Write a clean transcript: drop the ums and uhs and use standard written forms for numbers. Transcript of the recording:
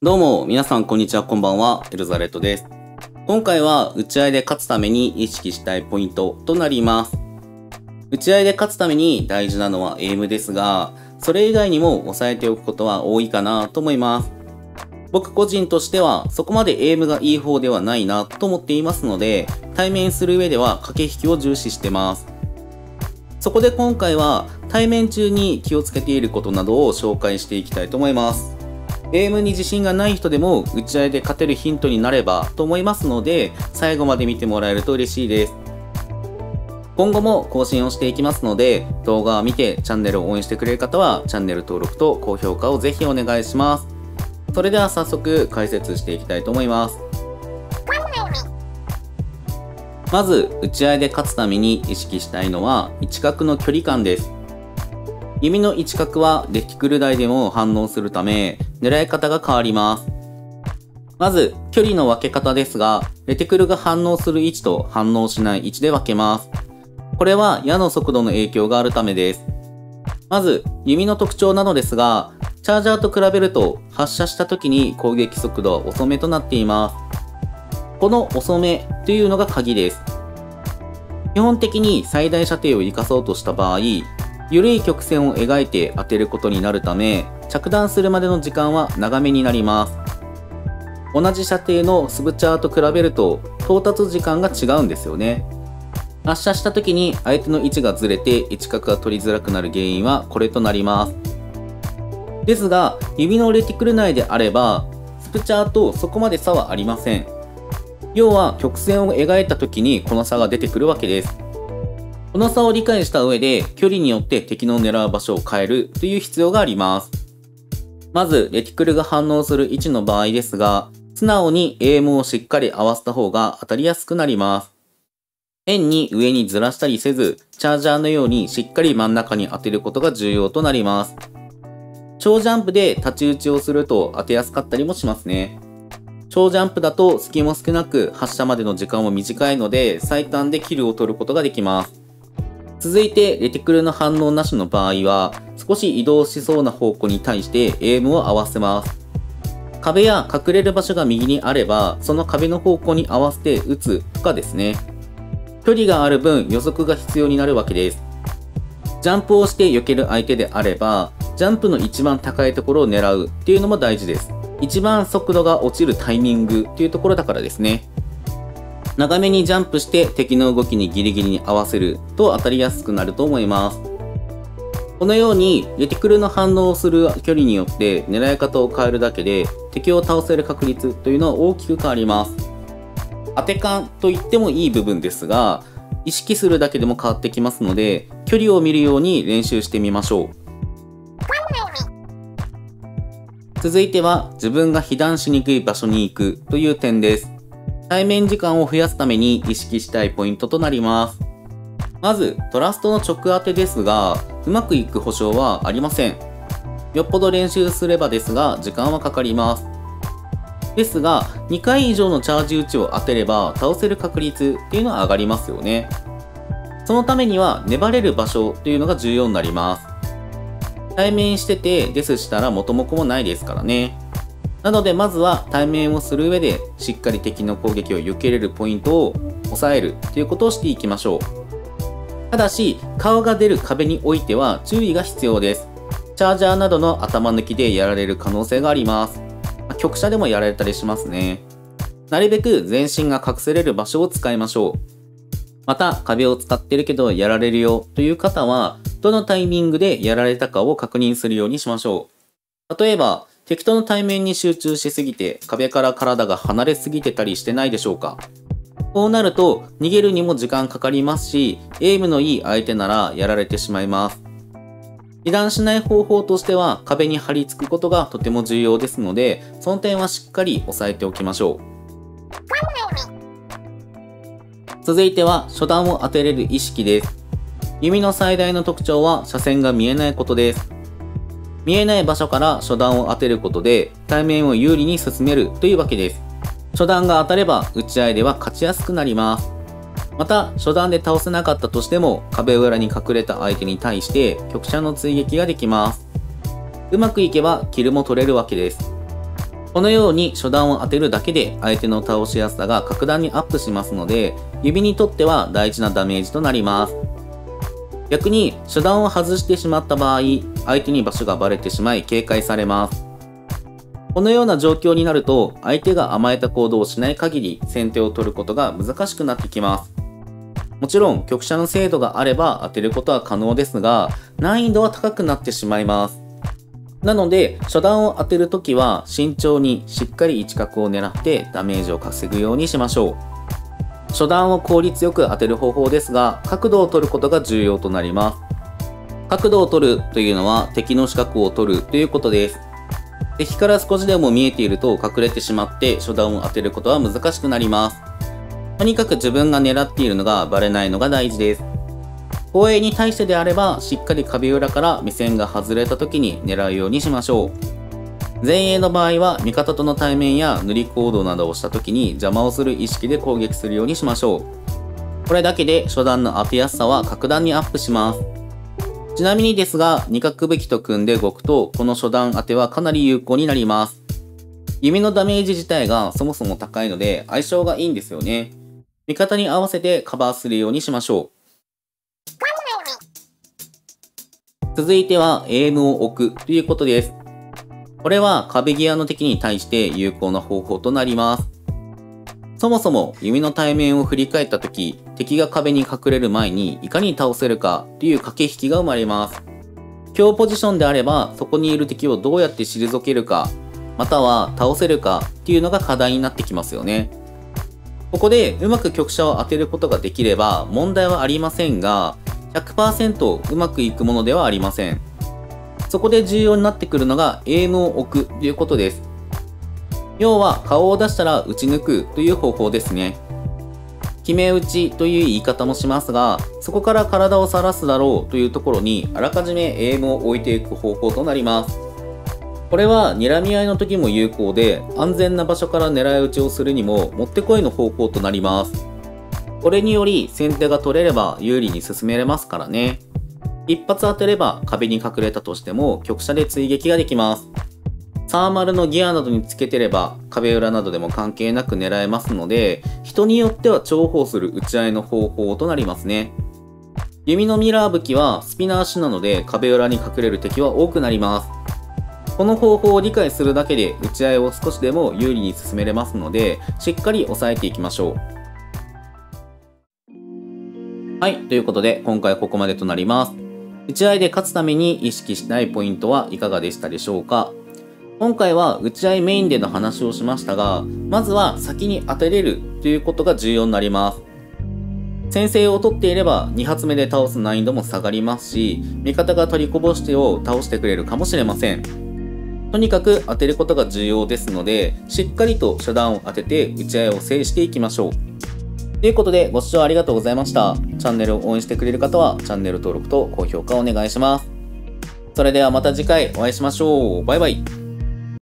どうも、皆さんこんにちは、こんばんは、エルザレットです。今回は、打ち合いで勝つために意識したいポイントとなります。打ち合いで勝つために大事なのはエイムですが、それ以外にも押さえておくことは多いかなと思います。僕個人としては、そこまでエイムがいい方ではないなと思っていますので、対面する上では駆け引きを重視してます。そこで今回は、対面中に気をつけていることなどを紹介していきたいと思います。エイムに自信がない人でも打ち合いで勝てるヒントになればと思いますので、最後まで見てもらえると嬉しいです。今後も更新をしていきますので、動画を見てチャンネルを応援してくれる方はチャンネル登録と高評価をぜひお願いします。それでは早速解説していきたいと思います。まず、打ち合いで勝つために意識したいのは位置角の距離感です。弓の位置角はレティクル台でも反応するため、狙い方が変わります。まず、距離の分け方ですが、レティクルが反応する位置と反応しない位置で分けます。これは矢の速度の影響があるためです。まず、弓の特徴なのですが、チャージャーと比べると発射した時に攻撃速度は遅めとなっています。この遅めというのが鍵です。基本的に最大射程を生かそうとした場合、緩い曲線を描いて当てることになるため、着弾するまでの時間は長めになります。同じ射程のスブチャーと比べると到達時間が違うんですよね。発射した時に相手の位置がずれて位置角が取りづらくなる原因はこれとなります。ですが、指のレティクル内であれば、スブチャーとそこまで差はありません。要は曲線を描いた時にこの差が出てくるわけです。この差を理解した上で距離によって敵の狙う場所を変えるという必要があります。まず、レティクルが反応する位置の場合ですが、素直にエイムをしっかり合わせた方が当たりやすくなります。変に上にずらしたりせず、チャージャーのようにしっかり真ん中に当てることが重要となります。小ジャンプで太刀打ちをすると当てやすかったりもしますね。小ジャンプだと隙も少なく発射までの時間も短いので最短でキルを取ることができます。続いて、レティクルの反応なしの場合は、少し移動しそうな方向に対してエイムを合わせます。壁や隠れる場所が右にあれば、その壁の方向に合わせて撃つとかですね。距離がある分予測が必要になるわけです。ジャンプをして避ける相手であれば、ジャンプの一番高いところを狙うっていうのも大事です。一番速度が落ちるタイミングっていうところだからですね。長めにジャンプして敵の動きにギリギリに合わせると当たりやすくなると思います。このようにレティクルの反応をする距離によって狙い方を変えるだけで敵を倒せる確率というのは大きく変わります。当て感と言ってもいい部分ですが、意識するだけでも変わってきますので、距離を見るように練習してみましょう。続いては自分が被弾しにくい場所に行くという点です。対面時間を増やすために意識したいポイントとなります。まず、トラストの直当てですが、うまくいく保証はありません。よっぽど練習すればですが、時間はかかります。ですが、2回以上のチャージ打ちを当てれば倒せる確率っていうのは上がりますよね。そのためには粘れる場所というのが重要になります。対面しててデスしたら元も子もないですからね。なのでまずは対面をする上でしっかり敵の攻撃を避けれるポイントを抑えるということをしていきましょう。ただし顔が出る壁においては注意が必要です。チャージャーなどの頭抜きでやられる可能性があります。局射でもやられたりしますね。なるべく全身が隠せれる場所を使いましょう。また壁を使ってるけどやられるよという方はどのタイミングでやられたかを確認するようにしましょう。例えば敵との対面に集中しすぎて壁から体が離れすぎてたりしてないでしょうか。こうなると逃げるにも時間かかりますし、エイムのいい相手ならやられてしまいます。被弾しない方法としては壁に張り付くことがとても重要ですので、その点はしっかり押さえておきましょう。続いては初弾を当てれる意識です。弓の最大の特徴は車線が見えないことです。見えない場所から初弾を当てることで対面を有利に進めるというわけです。初弾が当たれば打ち合いでは勝ちやすくなります。また初弾で倒せなかったとしても壁裏に隠れた相手に対して局射の追撃ができます。うまくいけばキルも取れるわけです。 このように初段を当てるだけで相手の倒しやすさが格段にアップしますので、指にとっては大事なダメージとなります。逆に初段を外してしまった場合、相手に場所がバレてしまい警戒されます。このような状況になると、相手が甘えた行動をしない限り先手を取ることが難しくなってきます。もちろん局者の精度があれば当てることは可能ですが、難易度は高くなってしまいます。なので初段を当てるときは慎重にしっかり1角を狙ってダメージを稼ぐようにしましょう。初段を効率よく当てる方法ですが、角度を取ることが重要となります。角度を取るというのは敵の視覚を取るということです。敵から少しでも見えていると隠れてしまって初段を当てることは難しくなります。とにかく自分が狙っているのがバレないのが大事です。後衛に対してであればしっかり壁裏から目線が外れた時に狙うようにしましょう。前衛の場合は味方との対面や塗り行動などをした時に邪魔をする意識で攻撃するようにしましょう。これだけで初段の当てやすさは格段にアップします。ちなみにですが、2角武器と組んで動くとこの初段当てはかなり有効になります。弓のダメージ自体がそもそも高いので相性がいいんですよね。味方に合わせてカバーするようにしましょう。続いてはエイムを置くということです。これは壁際の敵に対して有効な方法となります。そもそも弓の対面を振り返った時、敵が壁に隠れる前にいかに倒せるかという駆け引きが生まれます。強ポジションであればそこにいる敵をどうやって退けるか、または倒せるかっていうのが課題になってきますよね。ここでうまく局者を当てることができれば問題はありませんが、100% うまくいくものではありません。そこで重要になってくるのがエイムを置くということです。要は顔を出したら打ち抜くという方法ですね。決め打ちという言い方もしますが、そこから体を晒すだろうというところにあらかじめエイムを置いていく方法となります。これは睨み合いの時も有効で、安全な場所から狙い撃ちをするにももってこいの方法となります。これにより先手が取れれば有利に進めれますからね。一発当てれば壁に隠れたとしても局者で追撃ができます。30のギアなどにつけてれば壁裏などでも関係なく狙えますので、人によっては重宝する打ち合いの方法となりますね。弓のミラー武器はスピナー種なので壁裏に隠れる敵は多くなります。この方法を理解するだけで打ち合いを少しでも有利に進めれますので、しっかり押さえていきましょう。はい、ということで今回はここまでとなります。打ち合いで勝つために意識したいポイントはいかがでしたでしょうか。今回は打ち合いメインでの話をしましたが、まずは先に当てれるということが重要になります。先制を取っていれば2発目で倒す難易度も下がりますし、味方が取りこぼしてを倒してくれるかもしれません。とにかく当てることが重要ですので、しっかりと初段を当てて打ち合いを制していきましょう。ということでご視聴ありがとうございました。チャンネルを応援してくれる方はチャンネル登録と高評価をお願いします。それではまた次回お会いしましょう。バイバイ。